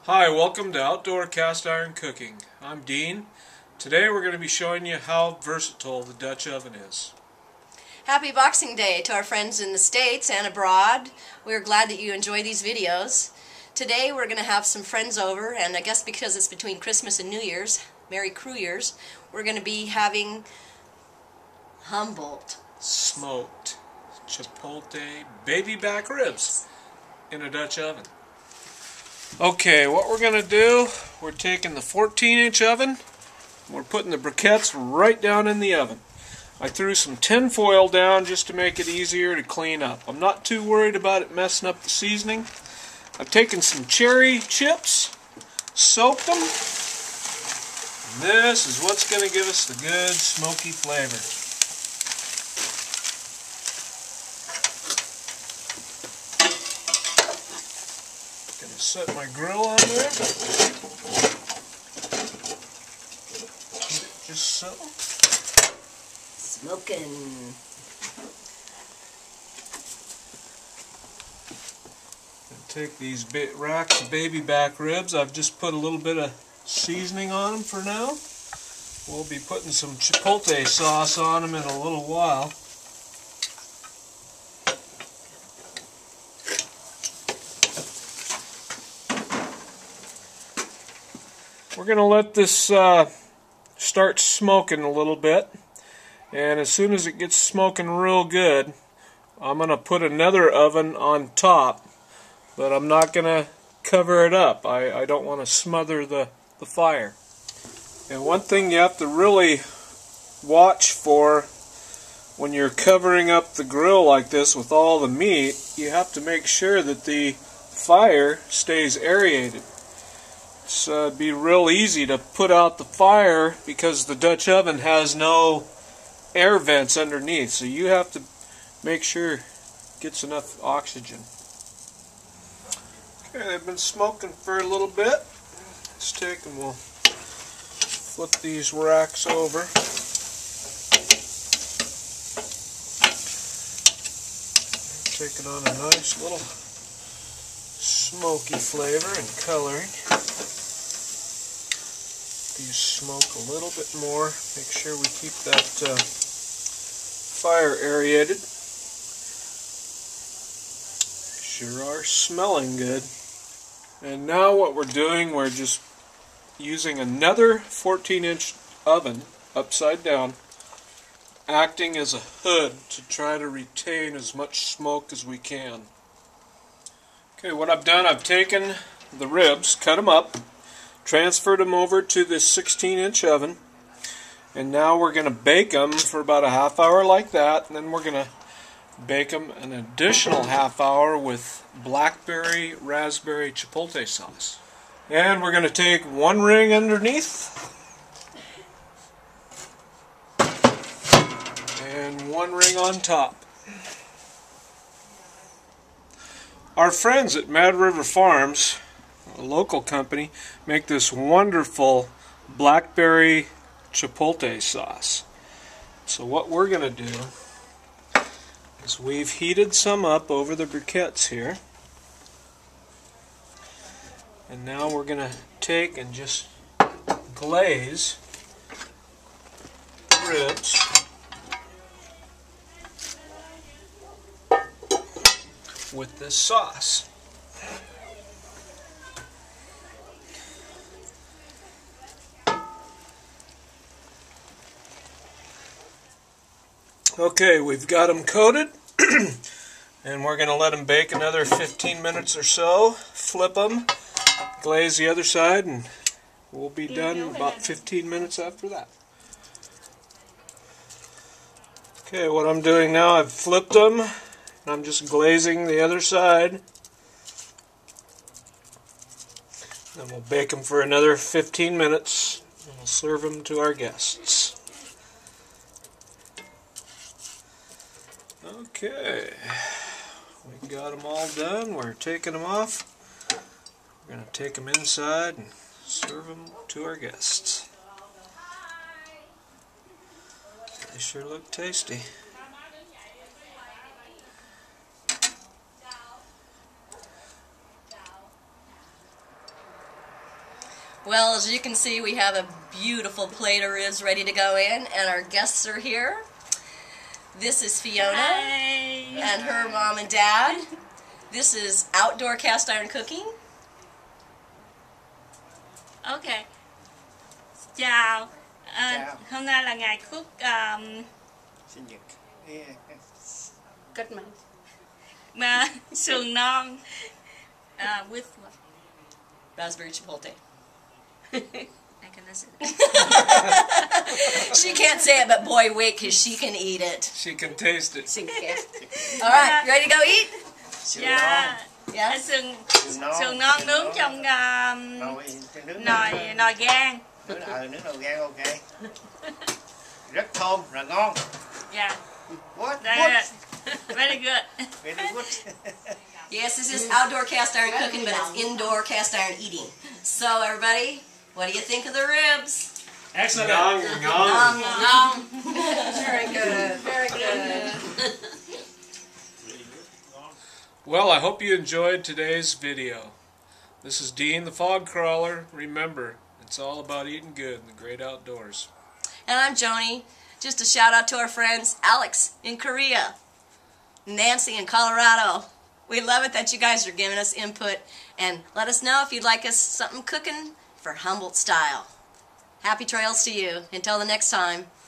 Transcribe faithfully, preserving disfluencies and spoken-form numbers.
Hi, welcome to Outdoor Cast Iron Cooking. I'm Dean. Today we're going to be showing you how versatile the Dutch oven is. Happy Boxing Day to our friends in the States and abroad. We're glad that you enjoy these videos. Today we're going to have some friends over, and I guess because it's between Christmas and New Year's, Merry Crew Year's, we're going to be having Humboldt Smoked Chipotle baby back ribs in a Dutch oven. Okay, what we're going to do, we're taking the fourteen inch oven, we're putting the briquettes right down in the oven. I threw some tin foil down just to make it easier to clean up. I'm not too worried about it messing up the seasoning. I've taken some cherry chips, soaked them. This is what's going to give us the good smoky flavor. Gonna set my grill on there. Just so. Smoking. Take these bit racks of baby back ribs. I've just put a little bit of seasoning on them for now. We'll be putting some chipotle sauce on them in a little while. We're going to let this uh, start smoking a little bit, and as soon as it gets smoking real good, I'm going to put another oven on top, but I'm not going to cover it up. I, I don't want to smother the, the fire. And one thing you have to really watch for when you're covering up the grill like this with all the meat, you have to make sure that the fire stays aerated. It's uh, be real easy to put out the fire because the Dutch oven has no air vents underneath, so you have to make sure it gets enough oxygen. Okay, they've been smoking for a little bit. Let's take and we'll flip these racks over. Taking on a nice little smoky flavor and coloring. These smoke a little bit more. Make sure we keep that uh, fire aerated. Sure are smelling good. And now what we're doing, we're just using another fourteen inch oven upside down, acting as a hood to try to retain as much smoke as we can. Okay, what I've done, I've taken the ribs, cut them up, transferred them over to this sixteen inch oven, and now we're going to bake them for about a half hour like that, and then we're going to bake them an additional half hour with blackberry raspberry chipotle sauce. And we're going to take one ring underneath and one ring on top. Our friends at Mad River Farms, a local company, make this wonderful blackberry chipotle sauce. So what we're going to do is we've heated some up over the briquettes here, and now we're going to take and just glaze the ribs with this sauce. Okay, we've got them coated, and we're going to let them bake another fifteen minutes or so. Flip them, glaze the other side, and we'll be done in about fifteen minutes after that. Okay, what I'm doing now, I've flipped them, and I'm just glazing the other side. Then we'll bake them for another fifteen minutes, and we'll serve them to our guests. Okay, we got them all done. We're taking them off. We're going to take them inside and serve them to our guests. They sure look tasty. Well, as you can see, we have a beautiful plate of ribs ready to go in, and our guests are here. This is Fiona Hi. and her mom and dad. This is Outdoor Cast Iron Cooking. Ok. Chào. À, Chào. Hôm nay là ngày cook um, Sinh nhật. Yeah. Good man. mà sườn non uh, with what? Raspberry Chipotle. I cannot say that. She can't say it, but boy, wait, because she can eat it. She can taste it. She can. All right, you ready to go eat? Sườn Dạ. Yeah. Sườn Sườn non. sườn non nướng non. trong um, Nồi, nướng nồi nồi gan. Nướng, ờ, nướng nồi gan ok. Rất thơm, là ngon. Yeah. What? Very What? good. Very good. Very good. Yes, this is outdoor cast iron cooking, but it's indoor cast iron eating. So, everybody, what do you think of the ribs? Excellent. Yum, yum. Um, um, very good, very good. Well, I hope you enjoyed today's video. This is Dean the Fog Crawler. Remember, it's all about eating good in the great outdoors. And I'm Joni. Just a shout out to our friends Alex in Korea, Nancy in Colorado. We love it that you guys are giving us input, and let us know if you'd like us something cooking for Humboldt style. Happy trails to you. Until the next time.